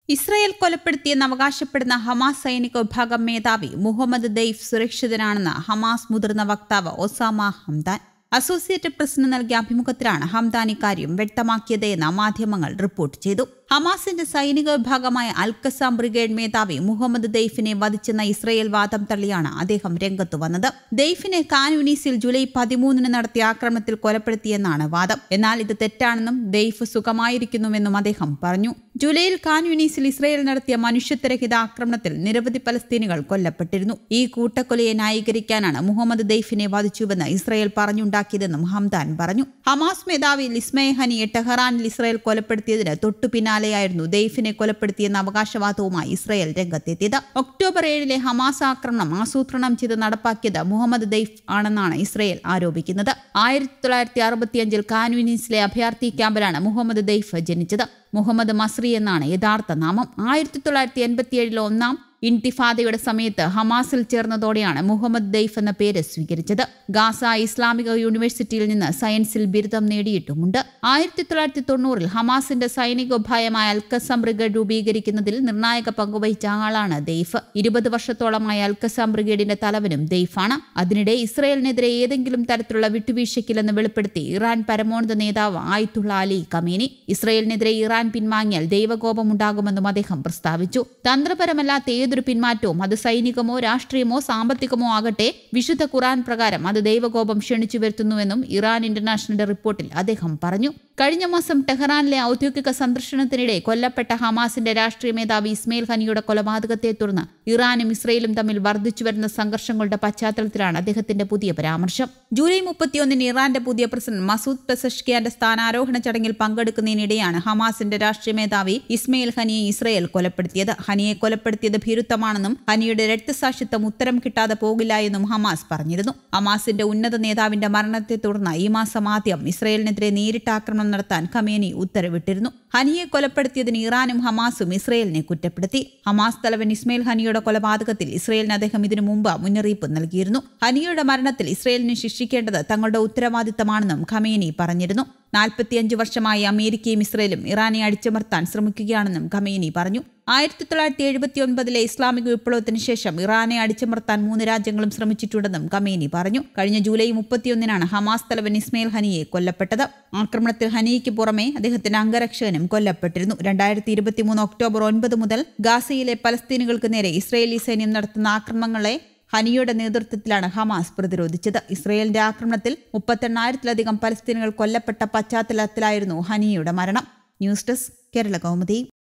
Israel കൊലപ്പെടുത്തിയെന്ന് അവകാശപ്പെടുന്ന Hamas സൈനിക വിഭാഗം മേധാവി മുഹമ്മദ് ദെയ്ഫ് സുരക്ഷിതനാണെന്ന് ഹമാസ് മുതിർന്ന വക്താവ് ഒസാമ ഹംദാൻ അസോസിയേറ്റഡ് പ്രസിന് നൽകിയ അഭിമുഖത്തിലാണ് ഹംദാൻ ഇക്കാര്യം വ്യക്തമാക്കിയത് എന്ന് മാധ്യമങ്ങൾ റിപ്പോർട്ട് ചെയ്തു. ഹമാസിന്റെ സൈനിക വിഭാഗമായ അൽ-ഖസാം ബ്രിഗേഡ് മേധാവി മുഹമ്മദ് ദെയ്ഫിനെ വധിച്ചെന്ന ഇസ്രായേൽ വാദം തള്ളിയാണ് അദ്ദേഹം രംഗത്തു വന്നത്. ദെയ്ഫിനെ ഖാൻ യൂനിസിൽ ജൂലൈ 13 നടത്തിയ ആക്രമണത്തിൽ കൊലപ്പെടുത്തിയെന്നാണ് വാദം. എന്നാൽ ഇത് തെറ്റാണെന്നും ദെയ്ഫ് സുഖമായിരിക്കുന്നുവെന്നും അദ്ദേഹം പറഞ്ഞു. ജൂലൈയിൽ ഖാൻ യൂനിസിൽ ഇസ്രായേൽ നടത്തിയ മനുഷ്യത്വരഹിത ആക്രമണത്തിൽ നിരവധി പലസ്തീനികൾ കൊല്ലപ്പെട്ടിരുന്നു. ഈ കൂട്ടക്കൊലയെ ന്യായീകരിക്കാനാണ് മുഹമ്മദ് ദെയ്ഫിനെ വധിച്ചുവെന്ന് ഇസ്രായേൽ പറഞ്ഞുണ്ടാക്കിയതെന്നും ഹംദാൻ പറഞ്ഞു. ഹമാസ് മേധാവി ഇസ്മയിൽ ഹനിയെ ടെഹ്റാനിൽ ഇസ്രായേൽ കൊലപ്പെടുത്തിയതിന് തൊട്ടു പിന്നാലെയായിരുന്നു ദെയ്ഫിനെ കൊലപ്പെടുത്തിയെന്ന അവകാശവാദവുമായി ഇസ്രായേൽ രംഗത്തെത്തിയത്. ഒക്ടോബർ 7 ഹമാസ് ആക്രമണം ആസൂത്രണം ചെയ്ത് നടപ്പാക്കിയത് മുഹമ്മദ് ദെയ്ഫ് ആണെന്നാണ് ഇസ്രായേൽ ആരോപിക്കുന്നത്. 1965 ഖാൻ യൂനിസിലെ അഭയാർത്ഥി ക്യാമ്പിലാണ് മുഹമ്മദ് ദെയ്ഫ് ജനിച്ചത്. മുഹമ്മദ് മസ്രി എന്നാണ് യഥാർത്ഥ നാമം. 1987 ഒന്നാം ഇൻതിഫാദയുടെ സമയത്ത് ഹമാസിൽ ചേർന്നതോടെയാണ് മുഹമ്മദ് ദെയ്ഫ് എന്ന പേര് സ്വീകരിച്ചത്. ഗാസ ഇസ്ലാമിക യൂണിവേഴ്സിറ്റിയിൽ നിന്ന് സയൻസിൽ ബിരുദം നേടിയിട്ടുമുണ്ട്. 1990 ഹമാസിന്റെ സൈനിക വിഭാഗമായ അൽ-ഖസാം ബ്രിഗേഡ് രൂപീകരിക്കുന്നതിൽ നിർണായക പങ്കുവഹിച്ച ആളാണ് ദെയ്ഫ്. 20 വർഷത്തോളമായി അൽ-ഖസാം ബ്രിഗേഡിന്റെ തലവനും ദെയ്ഫാണ്. അതിനിടെ ഇസ്രായേലിനെതിരെ ഏതെങ്കിലും തരത്തിലുള്ള വിട്ടുവീഴ്ചയ്ക്കില്ലെന്ന് വെളിപ്പെടുത്തി ഇറാൻ പരമോന്നത നേതാവ് ആയത്തുള്ള അലി ഖമേനി. ഇസ്രായേലിനെതിരെ ഇറാൻ പിൻവാങ്ങിയാൽ ദൈവകോപമുണ്ടാകുമെന്നും അദ്ദേഹം പ്രസ്താവിച്ചു. തന്ത്രപരമല്ലാത്ത ഏതൊരു പിന്മാറ്റവും, അത് സൈനികമോ രാഷ്ട്രീയമോ സാമ്പത്തികമോ ആകട്ടെ, വിശുദ്ധ ഖുർആൻ പ്രകാരം അത് ദൈവകോപം ക്ഷണിച്ചു വരുത്തുന്നുവെന്നും ഇറാൻ ഇന്റർനാഷണൽ റിപ്പോർട്ടിൽ അദ്ദേഹം പറഞ്ഞു. കഴിഞ്ഞ മാസം ടെഹ്റാനിലെ ഔദ്യോഗിക സന്ദർശനത്തിനിടെ കൊല്ലപ്പെട്ട ഹമാസിന്റെ രാഷ്ട്രീയ മേധാവി ഇസ്മയിൽ ഹനിയുടെ കൊലപാതകത്തെ തുടർന്ന് ഇറാനും ഇസ്രയേലും തമ്മിൽ വർദ്ധിച്ചുവരുന്ന സംഘർഷങ്ങളുടെ പശ്ചാത്തലത്തിലാണ് അദ്ദേഹത്തിന്റെ പുതിയ പരാമർശം. ജൂലൈ 31 ഇറാന്റെ പുതിയ പ്രസിഡന്റ് മസൂദ് പെസഷ്കിയാന്റെ സ്ഥാനാരോഹണ ചടങ്ങിൽ പങ്കെടുക്കുന്നതിനിടെയാണ് ഹമാസിന്റെ രാഷ്ട്രീയ മേധാവി ഇസ്മയിൽ ഹനിയെ ഇസ്രയേൽ കൊലപ്പെടുത്തിയത്. ഹനിയെ കൊലപ്പെടുത്തിയത് ഭീരുത്വമാണെന്നും ഹനിയുടെ രക്തസാക്ഷിത്വം ഉത്തരം കിട്ടാതെ പോകില്ല എന്നും ഹമാസ് പറഞ്ഞിരുന്നു. ഹമാസിന്റെ ഉന്നത നേതാവിന്റെ മരണത്തെ തുടർന്ന് ഈ മാസം ആദ്യം ഇസ്രയേലിനെതിരെ നേരിട്ട് ആക്രമണം നടത്താൻ ഖമേനി ഉത്തരവിട്ടിരുന്നു. ഹനിയെ കൊലപ്പെടുത്തിയതിന് ഇറാനും ഹമാസും ഇസ്രയേലിനെ കുറ്റപ്പെടുത്തി. ഹമാസ് തലവൻ ഇസ്മയിൽ ഹനിയുടെ കൊലപാതകത്തിൽ ഇസ്രയേലിന് അദ്ദേഹം ഇതിനു മുമ്പ് മുന്നറിയിപ്പ് നൽകിയിരുന്നു. ഹനിയുടെ മരണത്തിൽ ഇസ്രയേലിനെ ശിക്ഷിക്കേണ്ടത് തങ്ങളുടെ ഉത്തരവാദിത്തമാണെന്നും ഖമേനി പറഞ്ഞിരുന്നു. 45 വർഷമായി അമേരിക്കയും ഇസ്രയേലും ഇറാനെ അടിച്ചമർത്താൻ ശ്രമിക്കുകയാണെന്നും ഖമേനി പറഞ്ഞു. 1979 ഇസ്ലാമിക വിപ്ലവത്തിന് ശേഷം ഇറാനെ അടിച്ചമർത്താൻ 3 രാജ്യങ്ങളും ശ്രമിച്ചിട്ടുണ്ടെന്നും ഖമേനി പറഞ്ഞു. കഴിഞ്ഞ ജൂലൈ 31 ഹമാസ് തലവൻ ഇസ്മയിൽ ഹനിയെ കൊല്ലപ്പെട്ടത്. ആക്രമണത്തിൽ ഹനിയ്ക്ക് പുറമെ അദ്ദേഹത്തിന്റെ അംഗരക്ഷകനും കൊല്ലപ്പെട്ടിരുന്നു. 2023 ഒക്ടോബർ 9 മുതൽ ഗാസയിലെ പലസ്തീനുകൾക്ക് നേരെ ഇസ്രയേലി സൈന്യം നടത്തുന്ന ആക്രമണങ്ങളെ ഹനിയുടെ നേതൃത്വത്തിലാണ് ഹമാസ് പ്രതിരോധിച്ചത്. ഇസ്രയേലിന്റെ ആക്രമണത്തിൽ 38,000-ലധികം പലസ്തീനുകൾ കൊല്ലപ്പെട്ട പശ്ചാത്തലത്തിലായിരുന്നു ഹനിയുടെ മരണം. News desk Kerala Kaumudi.